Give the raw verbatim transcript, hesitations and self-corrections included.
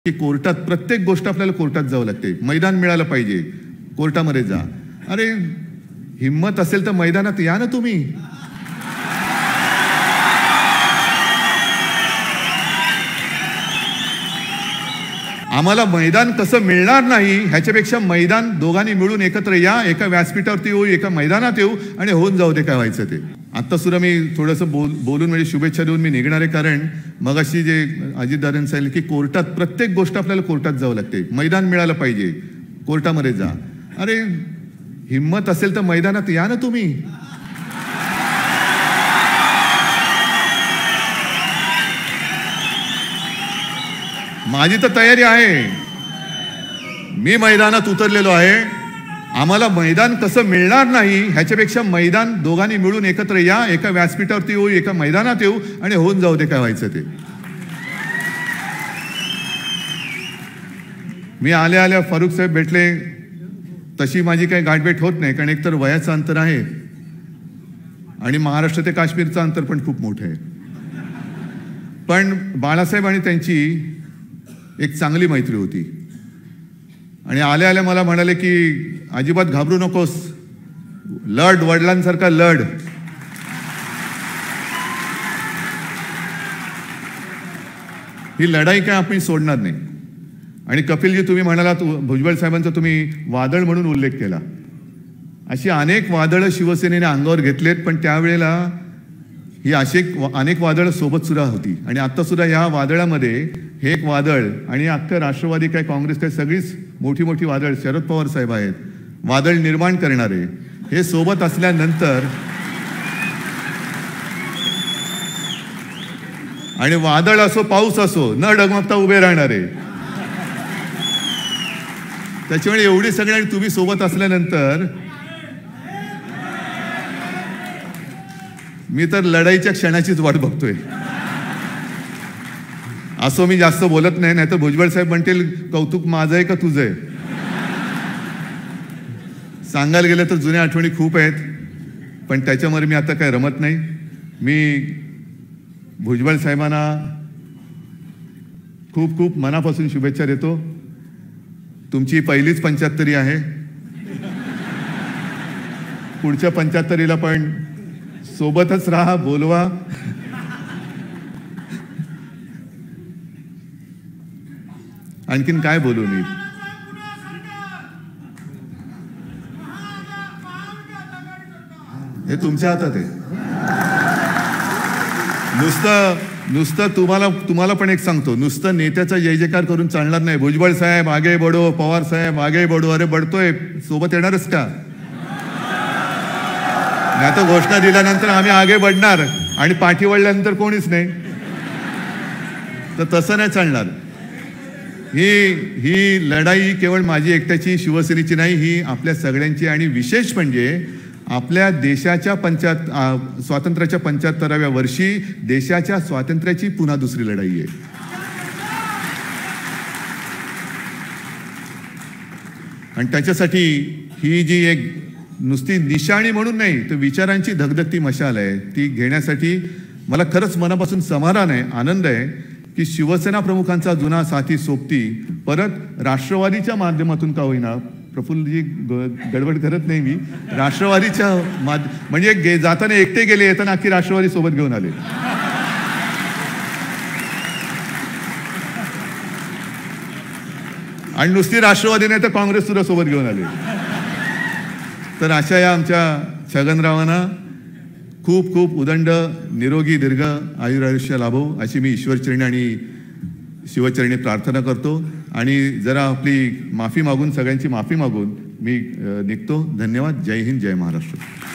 की कोर्टात प्रत्येक गोष्ट आपल्याला कोर्टात जावं लागते. मैदान मिळालं पाहिजे, कोर्टामध्ये जा. अरे हिम्मत असेल तर मैदानात या ना तुम्ही. आम्हाला मैदान कसं मिळणार नाही ह्याच्यापेक्षा मैदान दोघांनी मिळून एकत्र या, एका व्यासपीठावरती येऊ, एका मैदानात येऊ आणि होऊन जाऊ दे काय व्हायचं ते. आता सुद्धा मी थोडंसं बोल बोलून म्हणजे शुभेच्छा देऊन मी निघणार आहे, कारण मगाशी जे अजितदादांनी सांगितलं की कोर्टात प्रत्येक गोष्ट आपल्याला कोर्टात जावं लागते. मैदान मिळालं पाहिजे, कोर्टामध्ये जा. अरे हिम्मत असेल तर मैदानात या ना तुम्ही. माझी तर तयारी आहे, मी मैदानात उतरलेलो आहे. आम्हाला मैदान कसं मिळणार नाही ह्याच्यापेक्षा मैदान दोघांनी मिळून एकत्र या, एका व्यासपीठावरती येऊ, एका मैदानात येऊ आणि होऊन जाऊ दे काय व्हायचं ते. मी आल्या आल्या फारुख साहेब भेटले, तशी माझी काही गाठभेट होत नाही, कारण एकतर वयाचं अंतर आहे आणि महाराष्ट्र ते काश्मीरचं अंतर पण खूप मोठं आहे. पण बाळासाहेब आणि त्यांची एक चांगली मैत्री होती आणि आल्या आल्या मला म्हणाले की अजिबात घाबरू नकोस, लढ, वडिलांसारखा लढ. ही लढाई काय आपण सोडणार नाही. आणि कपिलजी, तुम्ही म्हणालात भुजबळ साहेबांचा तुम्ही वादळ म्हणून उल्लेख केला. अशी अनेक वादळं शिवसेनेने अंगावर घेतलेत, पण त्यावेळेला ही अशी अनेक वादळं सोबत सुद्धा होती. आणि आता सुद्धा या वादळामध्ये हे एक वादळ आणि अख्खं राष्ट्रवादी काय, काँग्रेस काय, सगळीच मोठी मोठी वादळ, शरद पवार साहेब आहेत वादळ निर्माण करणारे, हे सोबत असल्यानंतर आणि वादळ असो पाऊस असो न डगमगता उभे राहणारे, त्याच्यामुळे एवढी सगळी तुम्ही सोबत असल्यानंतर मी तर लढाईच्या क्षणाचीच वाट बघतोय. असं मी जास्त बोलत नाही, नाहीतर भुजबळ साहेब म्हणतील कौतुक माझं आहे का तुझं आहे. सांगायला गेलं तर जुन्या आठवणी खूप आहेत, पण त्याच्यामध्ये मी आता काय रमत नाही. मी भुजबळ साहेबांना खूप खूप मनापासून शुभेच्छा देतो. तुमची पहिलीच पंच्याहत्तरी आहे, पुढच्या पंच्याहत्तरीला पण सोबतच राहा, बोलवा. आणखीन काय बोलू मी. हे तुमच्या हातात आहे. नुसतं नुसतं तुम्हाला तुम्हाला पण एक सांगतो, नुसतं नेत्याचा जय जयकार करून चालणार नाही. भुजबळ साहेब आगे बढो, पवार साहेब आगे बढो. अरे बढतोय, सोबत येणारच का? नाही तर घोषणा दिल्यानंतर आम्ही आगे बढणार आणि पाठी वळल्यानंतर कोणीच नाही, तर तसं नाही चालणार. ही ही लढाई केवळ माझी एकट्याची, शिवसेनेची नाही, ही आपल्या सगळ्यांची. आणि विशेष म्हणजे आपल्या देशाच्या पंचाहत्तर स्वातंत्र्याच्या पंच्याहत्तराव्या वर्षी देशाच्या स्वातंत्र्याची पुन्हा दुसरी लढाई आहे. आणि त्याच्यासाठी ही जी एक नुसती निशाणी म्हणून नाही, तर विचारांची धगधगती मशाल आहे, ती घेण्यासाठी मला खरंच मनापासून समाधान आहे, आनंद आहे की शिवसेना प्रमुखांचा जुना साथी सोबती परत राष्ट्रवादीच्या माध्यमातून का होईना, प्रफुल्लजी गडबड करत नाही मी, राष्ट्रवादीच्या माध्य म्हणजे गे जाताना एकटे गेले, येताना अख्खी राष्ट्रवादी सोबत घेऊन आले. आणि नुसती राष्ट्रवादी नाही तर काँग्रेस सुद्धा सोबत घेऊन आले. तर अशा या आमच्या छगनरावांना खूप खूप उदंड निरोगी दीर्घ आयुरायुष्य लाभो अशी मी ईश्वरचरणी आणि शिवचरणी प्रार्थना करतो. आणि जरा आपली माफी मागून, सगळ्यांची माफी मागून मी निघतो. धन्यवाद. जय हिंद, जय महाराष्ट्र.